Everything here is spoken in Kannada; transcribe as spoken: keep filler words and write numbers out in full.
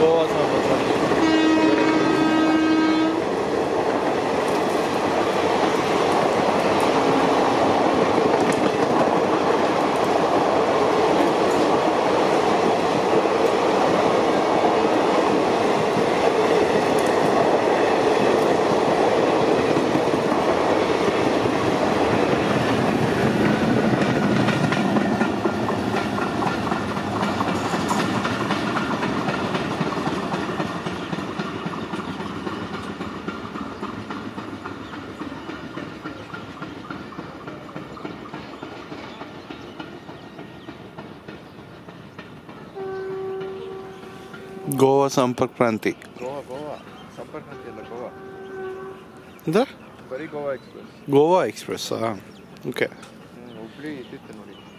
ಗೋವಾ ಸಂಪರ್ಕ ಕ್ರಾಂತಿ. ಗೋವಾ ಸಂಪರ್ಕ್ ಕ್ರಾಂತಿ. ಗೋವಾ ಗೋವಾ ಸಂಪರ್ಕ್ ಕ್ರಾಂತಿ ಅಲ್ಲ, ಗೋವಾ ಇದು ಬರೀ Goa express. Goa express. Okay. Hubli ಇದ್ದಿತ್ತು ನೋಡಿ.